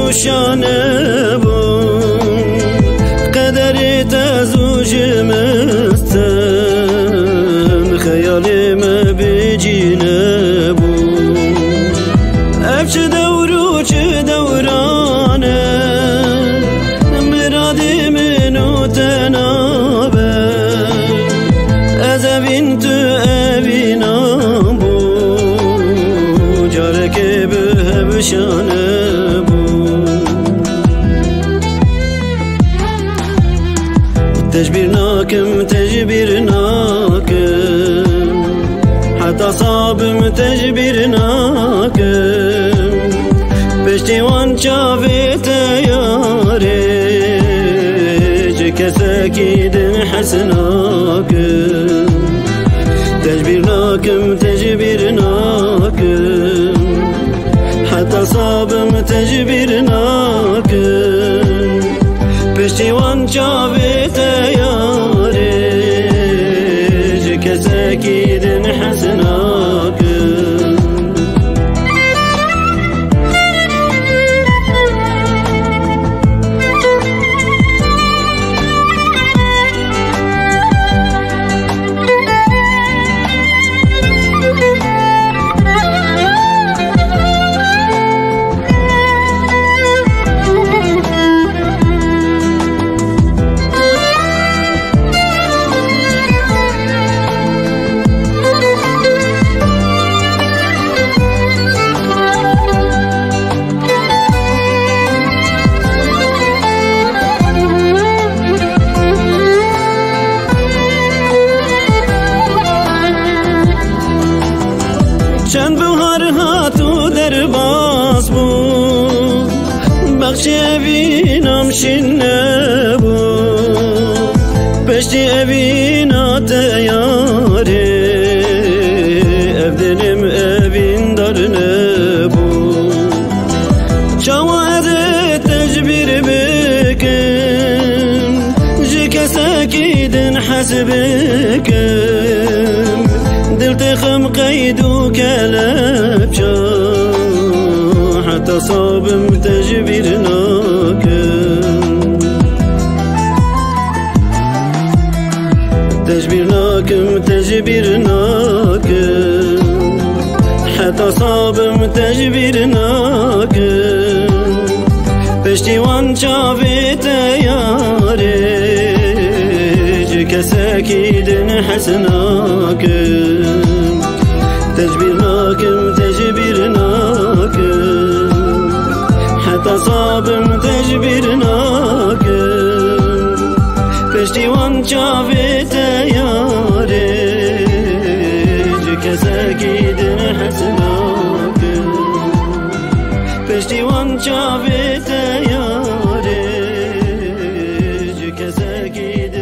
بوشانه بون قدری تزوجمستم خیالم بجینه بون اف چه دورو چه دورانه مرادی منو تنابه از اوین تو اوینام بو جاره که به بشانه تجبير ناكم حتى صابم تجبير ناكم بشتيوان شافيت ياري جكس اكيد حسناكم تجبير ناكم حتى صابم تجبير ناكم بشتيوان شافيت ياري جكس اكيد حسناك چند بهار هاتو در باز بود بخش اوینم شنه بود پشتی اوینا تیاره افدنم اوین دارنه بود چاوه تجبیر بکن جکس اکیدن حسبکن دل تخم قيد وكلب حتى صابم تجبير ناكم تجبير ناكم حتى صابم تجبير ناكم پشتیوان شافيت ياري جكس اكيد حسناكم تجبير ناكم حتى صابم تجبير ناكم پشتیوان شافيت ياري جكس اكيد حسناكم پشتیوان شافيت ياري جكس اكيد